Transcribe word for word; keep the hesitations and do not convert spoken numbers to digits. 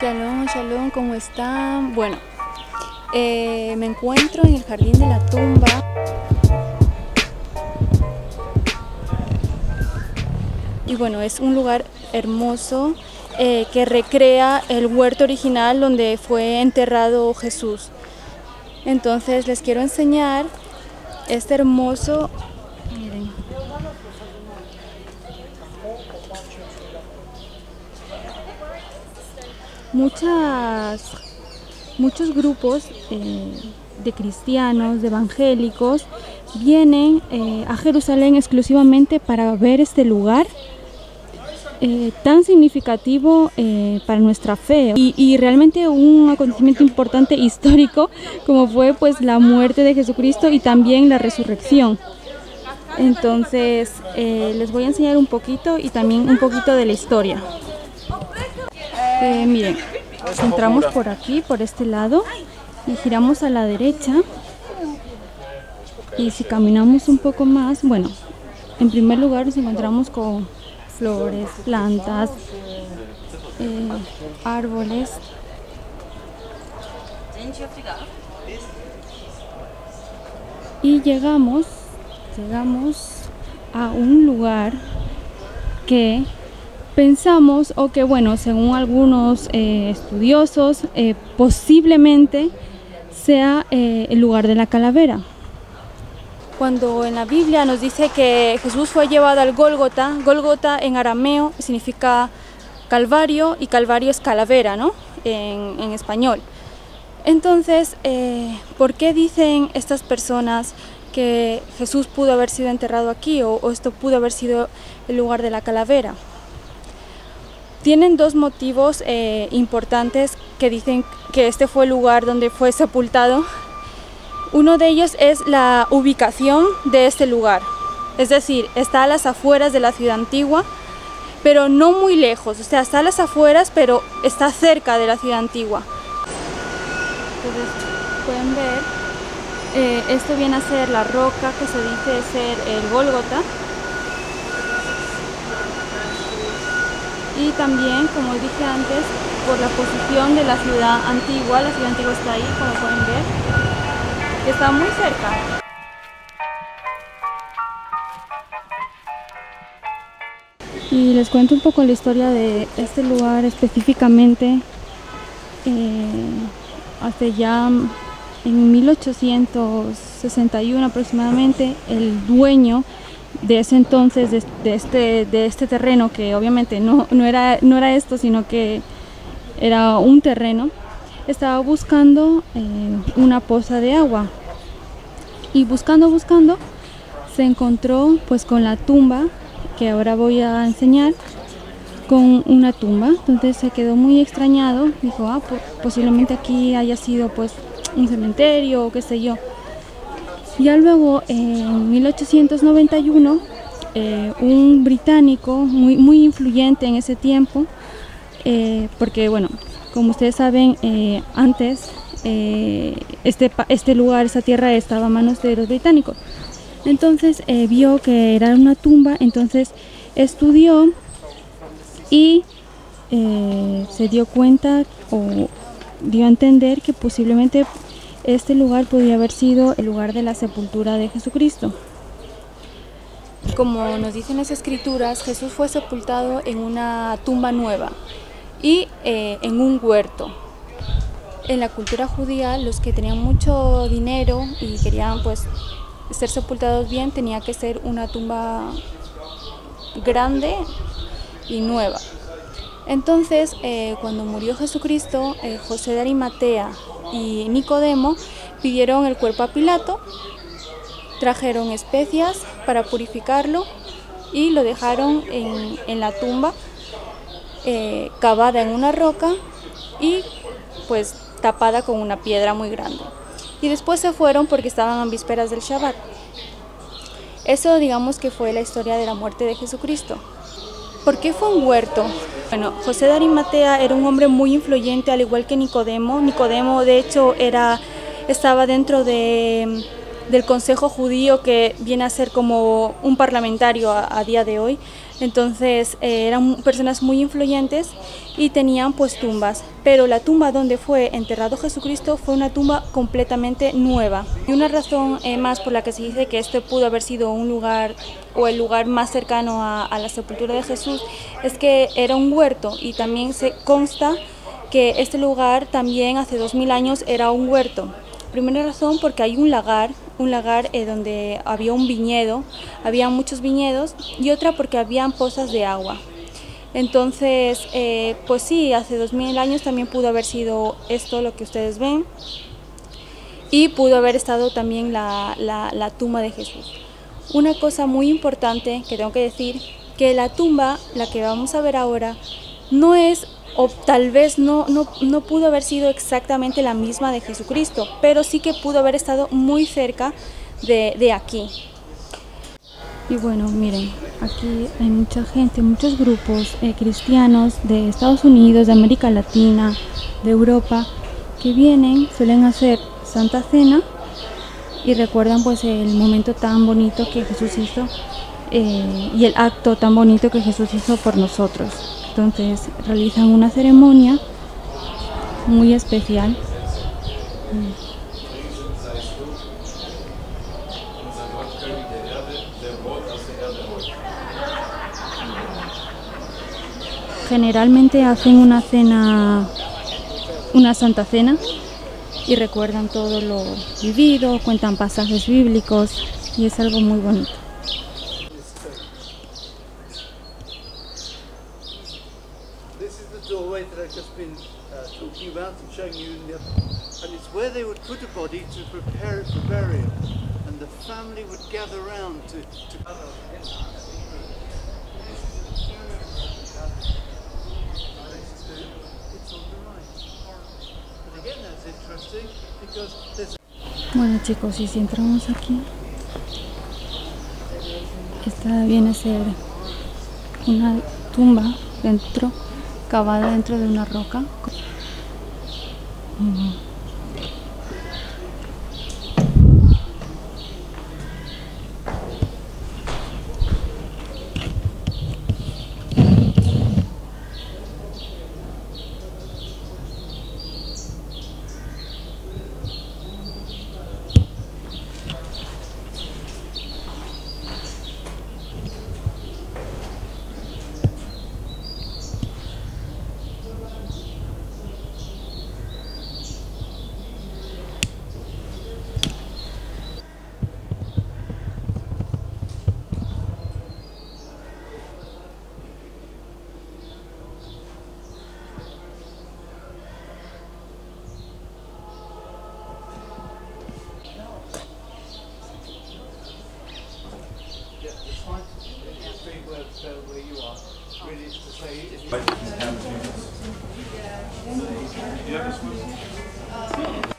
Shalom, shalom, ¿cómo están? Bueno, eh, me encuentro en el jardín de la tumba. Y bueno, es un lugar hermoso eh, que recrea el huerto original donde fue enterrado Jesús. Entonces les quiero enseñar este hermoso, miren, muchas, muchos grupos eh, de cristianos, de evangélicos, vienen eh, a Jerusalén exclusivamente para ver este lugar eh, tan significativo eh, para nuestra fe y, y realmente un acontecimiento importante histórico como fue pues la muerte de Jesucristo y también la resurrección. Entonces eh, les voy a enseñar un poquito y también un poquito de la historia. Eh, miren, entramos por aquí, por este lado, y giramos a la derecha. Y si caminamos un poco más, bueno, en primer lugar nos encontramos con flores, plantas, eh, árboles. Y llegamos, llegamos a un lugar que pensamos, o que bueno, según algunos eh, estudiosos, eh, posiblemente sea eh, el lugar de la calavera. Cuando en la Biblia nos dice que Jesús fue llevado al Gólgota, Gólgota en arameo significa Calvario y Calvario es calavera, ¿no? En, en español. Entonces, eh, ¿por qué dicen estas personas que Jesús pudo haber sido enterrado aquí o, o esto pudo haber sido el lugar de la calavera? Tienen dos motivos eh, importantes que dicen que este fue el lugar donde fue sepultado. Uno de ellos es la ubicación de este lugar, es decir, está a las afueras de la ciudad antigua, pero no muy lejos, o sea, está a las afueras, pero está cerca de la ciudad antigua. Entonces, pueden ver, eh, esto viene a ser la roca que se dice ser el Gólgota. Y también, como dije antes, por la posición de la ciudad antigua, la ciudad antigua está ahí, como pueden ver, está muy cerca. Y les cuento un poco la historia de este lugar específicamente. Eh, hace ya en mil ochocientos sesenta y uno aproximadamente, el dueño de ese entonces, de, de, este, de este terreno, que obviamente no, no, era, no era esto, sino que era un terreno, estaba buscando eh, una poza de agua. Y buscando, buscando, se encontró pues con la tumba, que ahora voy a enseñar, con una tumba. Entonces se quedó muy extrañado, dijo, ah, pues, posiblemente aquí haya sido pues un cementerio o qué sé yo. Ya luego, en mil ochocientos noventa y uno, eh, un británico muy, muy influyente en ese tiempo, eh, porque bueno, como ustedes saben, eh, antes eh, este, este lugar, esta tierra estaba a manos de los británicos. Entonces eh, vio que era una tumba, entonces estudió y eh, se dio cuenta o dio a entender que posiblemente este lugar podría haber sido el lugar de la sepultura de Jesucristo. Como nos dicen las escrituras, Jesús fue sepultado en una tumba nueva y eh, en un huerto. En la cultura judía, los que tenían mucho dinero y querían pues ser sepultados bien, tenía que ser una tumba grande y nueva. Entonces, eh, cuando murió Jesucristo, eh, José de Arimatea y Nicodemo pidieron el cuerpo a Pilato, trajeron especias para purificarlo y lo dejaron en, en la tumba eh, cavada en una roca y pues tapada con una piedra muy grande. Y después se fueron porque estaban en vísperas del Shabbat. Eso digamos que fue la historia de la muerte de Jesucristo. ¿Por qué fue un huerto? Bueno, José de Arimatea era un hombre muy influyente, al igual que Nicodemo. Nicodemo, de hecho, era, estaba dentro de del Consejo Judío, que viene a ser como un parlamentario a, a día de hoy. Entonces eh, eran personas muy influyentes y tenían pues tumbas, pero la tumba donde fue enterrado Jesucristo fue una tumba completamente nueva. Y una razón eh, más por la que se dice que este pudo haber sido un lugar o el lugar más cercano a, a la sepultura de Jesús es que era un huerto, y también se consta que este lugar también hace dos mil años era un huerto. Primera razón porque hay un lagar, un lagar eh, donde había un viñedo, había muchos viñedos, y otra porque habían pozas de agua. Entonces, eh, pues sí, hace dos mil años también pudo haber sido esto lo que ustedes ven, y pudo haber estado también la, la, la tumba de Jesús. Una cosa muy importante que tengo que decir, que la tumba, la que vamos a ver ahora, no es, o tal vez no, no, no pudo haber sido exactamente la misma de Jesucristo, pero sí que pudo haber estado muy cerca de, de aquí. Y bueno, miren, aquí hay mucha gente, muchos grupos eh, cristianos de Estados Unidos, de América Latina, de Europa, que vienen, suelen hacer Santa Cena y recuerdan pues el momento tan bonito que Jesús hizo eh, y el acto tan bonito que Jesús hizo por nosotros. Entonces realizan una ceremonia muy especial. Generalmente hacen una cena, una Santa Cena, y recuerdan todo lo vivido, cuentan pasajes bíblicos, y es algo muy bonito. This is the doorway that I've just been uh, talking about and showing you in the other, and it's where they would put a body to prepare it for burial, and the family would gather round to, to Bueno chicos, y si entramos aquí, esta viene a ser una tumba dentro, cavada dentro de una roca. Mm. where you are, really to say Did you have a